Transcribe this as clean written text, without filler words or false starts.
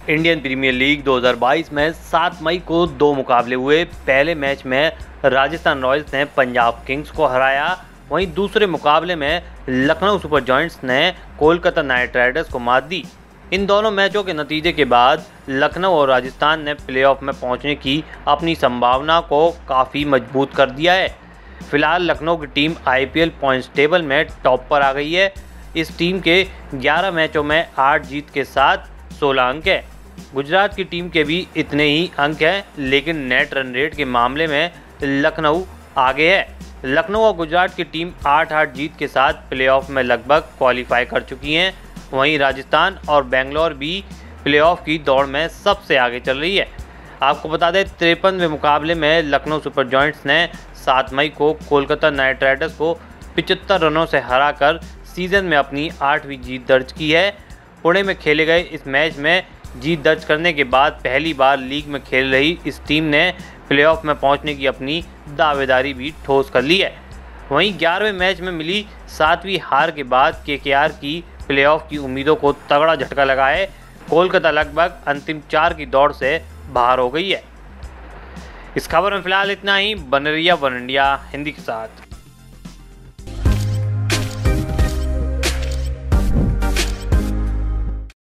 Indian premiere league 2022 में 7 मई को 2 मुकाबले हुए। पहले मैच में राजस्थान रॉयल्स ने पंजाब किंग्स को हराया, वहीं दूसरे मुकाबले में लखनऊ सुपर जायंट्स ने कोलकाता नाइट राइडर्स को मात दी। इन दोनों मैचों के नतीजे के बाद लखनऊ और राजस्थान ने प्लेऑफ में पहुंचने की अपनी संभावना को काफ़ी मजबूत कर दिया है। फिलहाल लखनऊ की टीम IPL पॉइंट्स टेबल में टॉप पर आ गई है। इस टीम के 11 मैचों में 8 जीत के साथ 16 अंक है। गुजरात की टीम के भी इतने ही अंक हैं, लेकिन नेट रन रेट के मामले में लखनऊ आगे है। लखनऊ और गुजरात की टीम 8-8 जीत के साथ प्लेऑफ में लगभग क्वालिफाई कर चुकी हैं। वहीं राजस्थान और बेंगलोर भी प्लेऑफ की दौड़ में सबसे आगे चल रही है। आपको बता दें, 53वें मुकाबले में लखनऊ सुपर जायंट्स ने 7 मई को कोलकाता नाइट राइडर्स को 75 रनों से हराकर सीज़न में अपनी 8वीं जीत दर्ज की है। पुणे में खेले गए इस मैच में जीत दर्ज करने के बाद पहली बार लीग में खेल रही इस टीम ने प्लेऑफ में पहुंचने की अपनी दावेदारी भी ठोस कर ली है। वहीं 11वें मैच में मिली 7वीं हार के बाद KKR की प्लेऑफ की उम्मीदों को तगड़ा झटका लगा है। कोलकाता लगभग अंतिम 4 की दौड़ से बाहर हो गई है। इस खबर में फिलहाल इतना ही। बने रहिए वन इंडिया हिंदी के साथ।